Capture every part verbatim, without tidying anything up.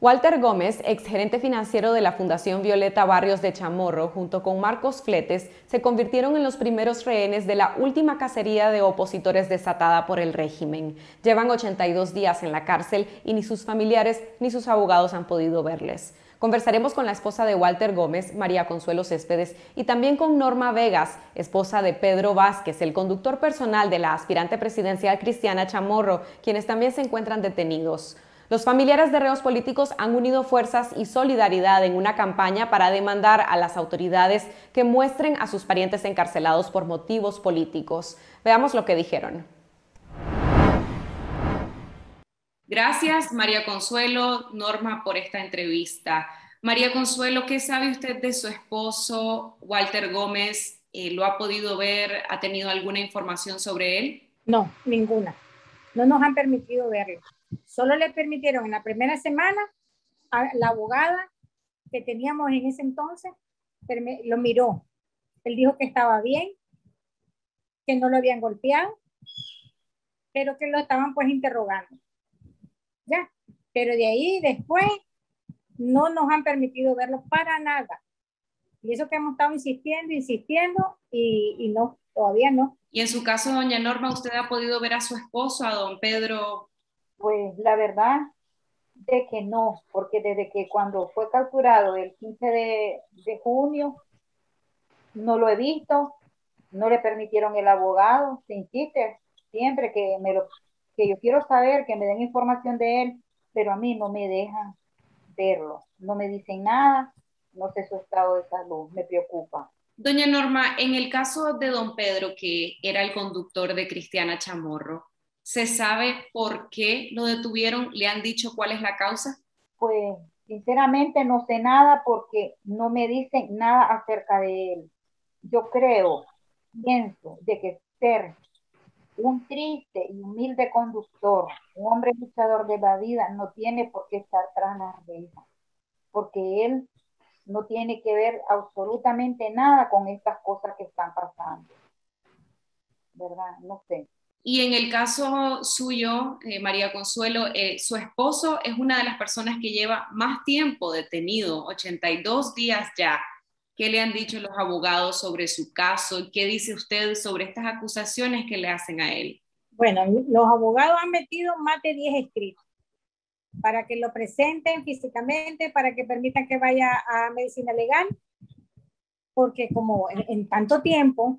Walter Gómez, exgerente financiero de la Fundación Violeta Barrios de Chamorro, junto con Marcos Fletes, se convirtieron en los primeros rehenes de la última cacería de opositores desatada por el régimen. Llevan ochenta y dos días en la cárcel y ni sus familiares ni sus abogados han podido verles. Conversaremos con la esposa de Walter Gómez, María Consuelo Céspedes, y también con Norma Vegas, esposa de Pedro Vázquez, el conductor personal de la aspirante presidencial Cristiana Chamorro, quienes también se encuentran detenidos. Los familiares de reos políticos han unido fuerzas y solidaridad en una campaña para demandar a las autoridades que muestren a sus parientes encarcelados por motivos políticos. Veamos lo que dijeron. Gracias, María Consuelo, Norma, por esta entrevista. María Consuelo, ¿qué sabe usted de su esposo, Walter Gómez? Eh, ¿Lo ha podido ver? ¿Ha tenido alguna información sobre él? No, ninguna. No nos han permitido verlo. Solo le permitieron en la primera semana a la abogada que teníamos en ese entonces, lo miró. Él dijo que estaba bien, que no lo habían golpeado, pero que lo estaban pues interrogando. Ya, pero de ahí después no nos han permitido verlo para nada. Y eso que hemos estado insistiendo, insistiendo y, y no, todavía no. Y en su caso, doña Norma, ¿usted ha podido ver a su esposo, a don Pedro? Pues la verdad de que no, porque desde que cuando fue capturado el quince de, de junio, no lo he visto, no le permitieron el abogado, se insiste siempre que, me lo, que yo quiero saber, que me den información de él, pero a mí no me dejan verlo, no me dicen nada, no sé su estado de salud, me preocupa. Doña Norma, en el caso de don Pedro, que era el conductor de Cristiana Chamorro, ¿se sabe por qué lo detuvieron? ¿Le han dicho cuál es la causa? Pues sinceramente no sé nada porque no me dicen nada acerca de él. Yo creo, pienso, de que ser un triste y humilde conductor, un hombre luchador de la vida, no tiene por qué estar tras las rejas, porque él no tiene que ver absolutamente nada con estas cosas que están pasando, ¿verdad? No sé. Y en el caso suyo, eh, María Consuelo, eh, su esposo es una de las personas que lleva más tiempo detenido, ochenta y dos días ya. ¿Qué le han dicho los abogados sobre su caso? ¿Qué dice usted sobre estas acusaciones que le hacen a él? Bueno, los abogados han metido más de diez escritos para que lo presenten físicamente, para que permitan que vaya a medicina legal, porque como en, en tanto tiempo,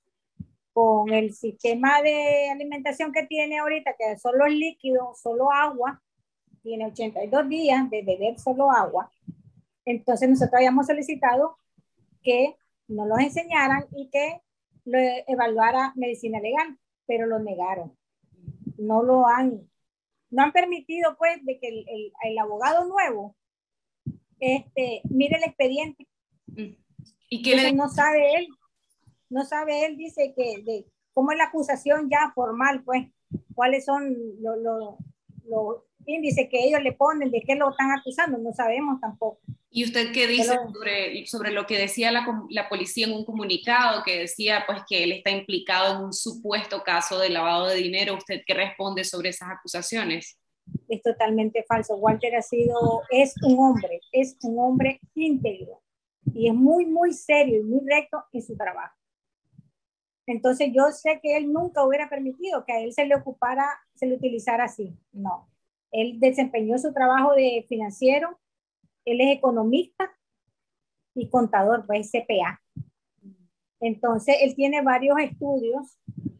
con el sistema de alimentación que tiene ahorita, que solo es líquido, solo agua, tiene ochenta y dos días de beber solo agua, entonces nosotros habíamos solicitado que nos los enseñaran y que lo evaluara medicina legal, pero lo negaron. No lo han, no han permitido pues de que el, el, el abogado nuevo este, mire el expediente. ¿Y qué le... no sabe él, no sabe él, dice que de cómo es la acusación ya formal, pues, cuáles son los lo, lo índices que ellos le ponen, de qué lo están acusando, no sabemos tampoco. ¿Y usted qué dice Solo... sobre, sobre lo que decía la, la policía en un comunicado, que decía pues que él está implicado en un supuesto caso de lavado de dinero? ¿Usted qué responde sobre esas acusaciones? Es totalmente falso. Walter ha sido, es un hombre, es un hombre íntegro y es muy, muy serio y muy recto en su trabajo. Entonces yo sé que él nunca hubiera permitido que a él se le ocupara, se le utilizara así. No. Él desempeñó su trabajo de financiero, él es economista y contador, pues C P A. Entonces él tiene varios estudios,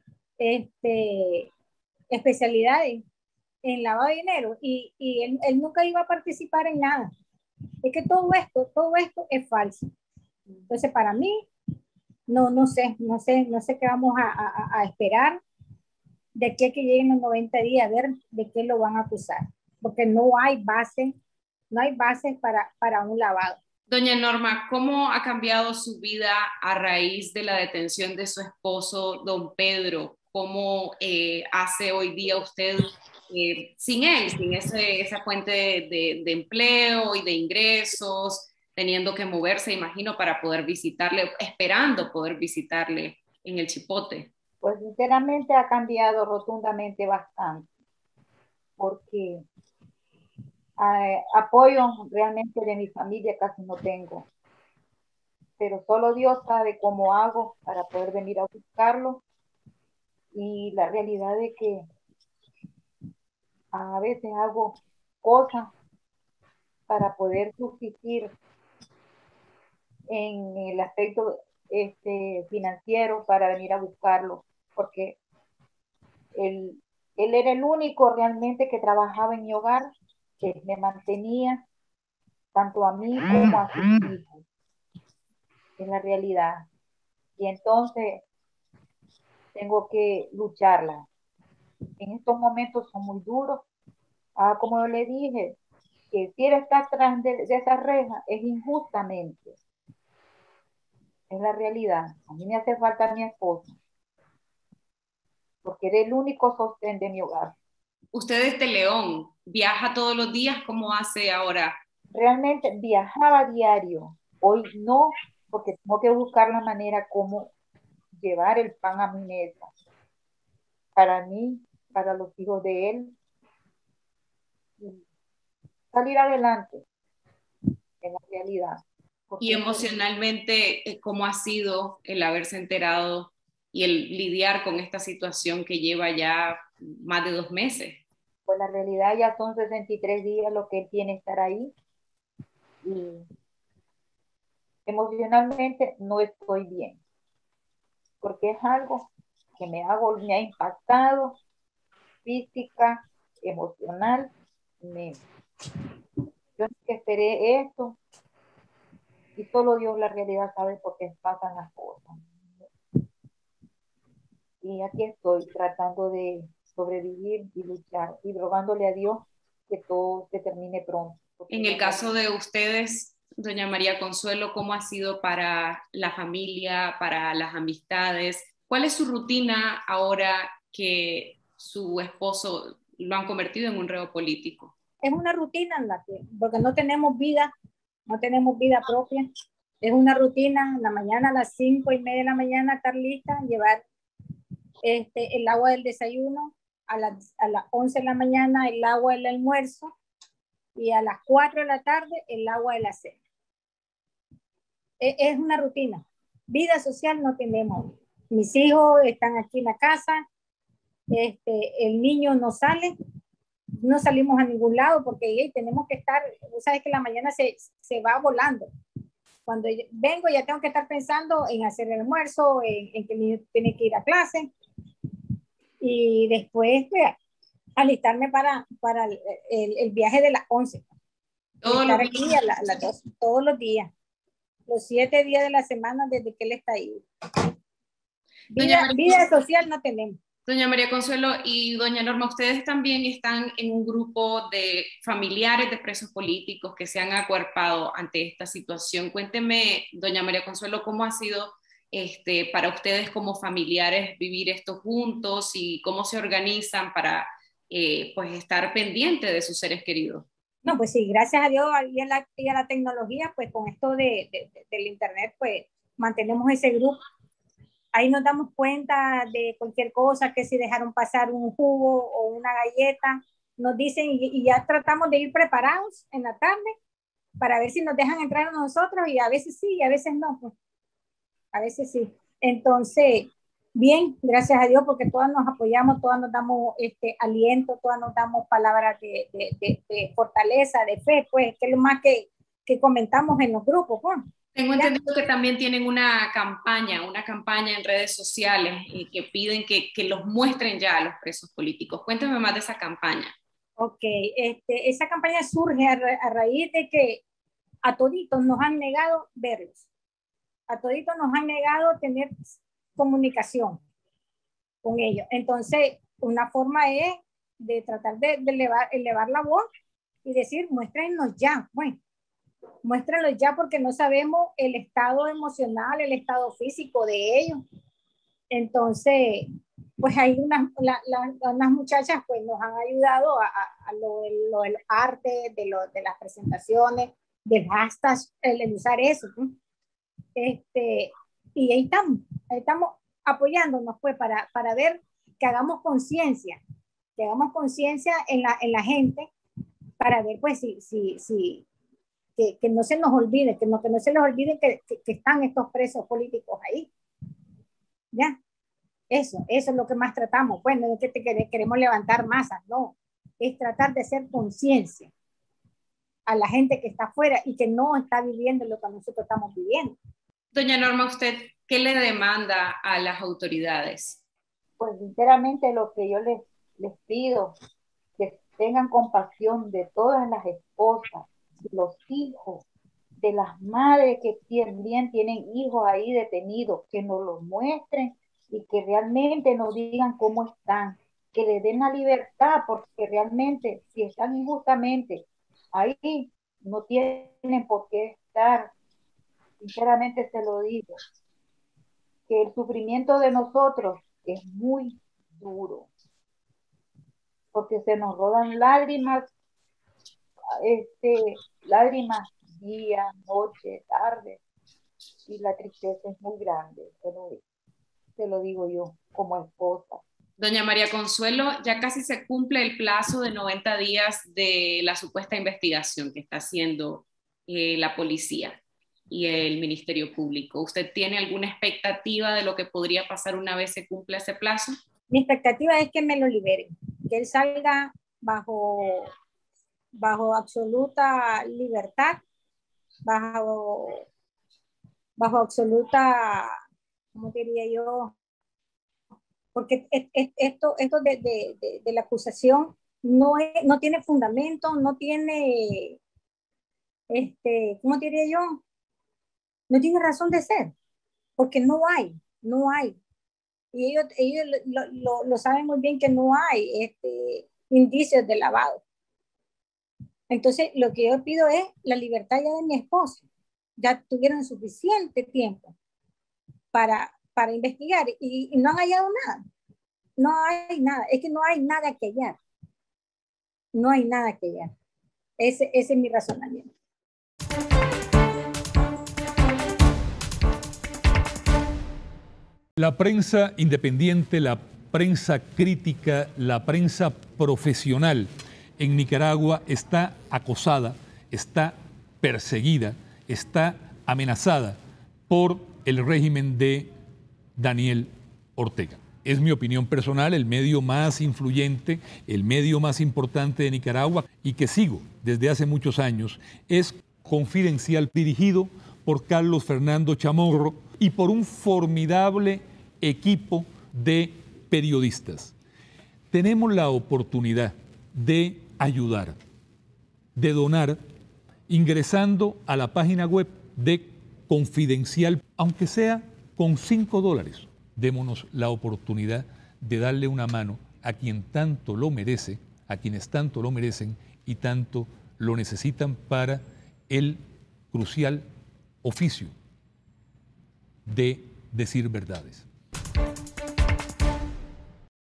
este, especialidades en lavado de dinero y, y él, él nunca iba a participar en nada. Es que todo esto, todo esto es falso. Entonces para mí, no, no sé, no sé, no sé qué vamos a, a, a esperar de aquí a que lleguen los noventa días, a ver de qué lo van a acusar, porque no hay base, no hay base para, para un lavado. Doña Norma, ¿cómo ha cambiado su vida a raíz de la detención de su esposo, don Pedro? ¿Cómo eh, hace hoy día usted eh, sin él, sin ese, esa fuente de, de, de empleo y de ingresos, teniendo que moverse, imagino, para poder visitarle, esperando poder visitarle en el Chipote? Pues sinceramente ha cambiado rotundamente bastante, porque Eh, apoyo realmente de mi familia casi no tengo, pero solo Dios sabe cómo hago para poder venir a buscarlo. Y la realidad es que a veces hago cosas para poder subsistir en el aspecto este, financiero para venir a buscarlo, porque él, él era el único realmente que trabajaba en mi hogar, que me mantenía tanto a mí como a sus hijos, en la realidad. Y entonces tengo que lucharla. En estos momentos son muy duros. Ah, como yo le dije, que si él está atrás de, de esa reja es injustamente. Es la realidad. A mí me hace falta mi esposo, porque era el único sostén de mi hogar. Usted es de León, viaja todos los días, ¿cómo hace ahora? Realmente viajaba a diario. Hoy no, porque tengo que buscar la manera como llevar el pan a mi mesa. Para mí, para los hijos de él, y salir adelante en la realidad. Y Porque emocionalmente, eh, ¿cómo ha sido el haberse enterado y el lidiar con esta situación que lleva ya más de dos meses? pues la realidad ya son sesenta y tres días lo que él tiene estar ahí. Y emocionalmente no estoy bien, porque es algo que me ha, me ha impactado física, emocional. Me, yo que esperé esto y solo Dios la realidad sabe por qué pasan las cosas. Y aquí estoy tratando de sobrevivir y luchar y rogándole a Dios que todo se termine pronto. En el caso de ustedes, doña María Consuelo, ¿cómo ha sido para la familia, para las amistades? ¿Cuál es su rutina ahora que su esposo lo han convertido en un reo político? Es una rutina en la que, porque no tenemos vida, no tenemos vida propia. Es una rutina, en la mañana a las cinco y media de la mañana estar lista, llevar este, el agua del desayuno, a las, a las once de la mañana el agua del almuerzo y a las cuatro de la tarde el agua de la cena. Es, es una rutina. Vida social no tenemos. Mis hijos están aquí en la casa, este, el niño no sale, no salimos a ningún lado porque hey, tenemos que estar, sabes que la mañana se, se va volando. Cuando vengo ya tengo que estar pensando en hacer el almuerzo, en, en que el niño tiene que ir a clase y después pues, alistarme para, para el, el, el viaje de las once. Todos estar los aquí días. a, la, a las dos, todos los días, los siete días de la semana desde que él está ahí. Vida, Doña María, vida social no tenemos. Doña María Consuelo y doña Norma, ustedes también están en un grupo de familiares de presos políticos que se han acuerpado ante esta situación. Cuénteme, doña María Consuelo, cómo ha sido este, para ustedes como familiares vivir esto juntos y cómo se organizan para eh, pues estar pendientes de sus seres queridos. No, pues sí, gracias a Dios y a la, y a la tecnología, pues con esto de, de, de, del internet, pues mantenemos ese grupo. Ahí nos damos cuenta de cualquier cosa, que si dejaron pasar un jugo o una galleta, nos dicen y, y ya tratamos de ir preparados en la tarde para ver si nos dejan entrar a nosotros y a veces sí y a veces no, pues a veces sí. Entonces, bien, gracias a Dios porque todas nos apoyamos, todas nos damos este aliento, todas nos damos palabras de, de, de, de fortaleza, de fe, pues que es lo más que, que comentamos en los grupos, pues. Tengo entendido que también tienen una campaña, una campaña en redes sociales eh, que piden que, que los muestren ya a los presos políticos. Cuéntame más de esa campaña. Ok, este, esa campaña surge a, ra a raíz de que a toditos nos han negado verlos, a toditos nos han negado tener comunicación con ellos. Entonces, una forma es de tratar de, de elevar, elevar la voz y decir, muéstrenos ya, bueno, muéstrenlos ya porque no sabemos el estado emocional, el estado físico de ellos. Entonces, pues hay unas, la, la, unas muchachas pues nos han ayudado a, a, a lo, lo del arte, de, lo, de las presentaciones, del hashtag, el, el usar eso. ¿no? Este, y ahí estamos, ahí estamos apoyándonos pues para, para ver que hagamos conciencia, que hagamos conciencia en la, en la gente para ver pues si, si, si que, que no se nos olvide, que no, que no se les olvide que, que, que están estos presos políticos ahí. ¿Ya? Eso, eso es lo que más tratamos. Bueno, no es que te queremos levantar masas, no. Es tratar de hacer conciencia a la gente que está afuera y que no está viviendo lo que nosotros estamos viviendo. Doña Norma, ¿usted qué le demanda a las autoridades? Pues sinceramente lo que yo les, les pido, que tengan compasión de todas las esposas, de los hijos, de las madres que también tienen hijos ahí detenidos, que nos los muestren y que realmente nos digan cómo están, que les den la libertad, porque realmente si están injustamente ahí, no tienen por qué estar. Sinceramente se lo digo, que el sufrimiento de nosotros es muy duro, porque se nos rodan lágrimas, este, lágrimas día, noche, tarde, y la tristeza es muy grande, pero te lo digo yo como esposa. Doña María Consuelo, ya casi se cumple el plazo de noventa días de la supuesta investigación que está haciendo eh, la policía y el Ministerio Público. ¿Usted tiene alguna expectativa de lo que podría pasar una vez se cumpla ese plazo? Mi expectativa es que me lo liberen, que él salga bajo, bajo absoluta libertad, bajo, bajo absoluta, ¿cómo diría yo? Porque esto, esto de, de, de, de la acusación no, es, no tiene fundamento, no tiene, este, ¿cómo diría yo? No tiene razón de ser, porque no hay, no hay. Y ellos, ellos lo, lo, lo saben muy bien que no hay este, indicios de lavado. Entonces, lo que yo pido es la libertad ya de mi esposo. Ya tuvieron suficiente tiempo para, para investigar y, y no han hallado nada. No hay nada, es que no hay nada que hallar. No hay nada que hallar. Ese, ese es mi razonamiento. La prensa independiente, la prensa crítica, la prensa profesional en Nicaragua está acosada, está perseguida, está amenazada por el régimen de Daniel Ortega. Es mi opinión personal, el medio más influyente, el medio más importante de Nicaragua y que sigo desde hace muchos años, es Confidencial, dirigido por Carlos Fernando Chamorro y por un formidable equipo de periodistas. Tenemos la oportunidad de ayudar, de donar, ingresando a la página web de Confidencial, aunque sea con cinco dólares. Démonos la oportunidad de darle una mano a quien tanto lo merece, a quienes tanto lo merecen y tanto lo necesitan para el crucial oficio de decir verdades.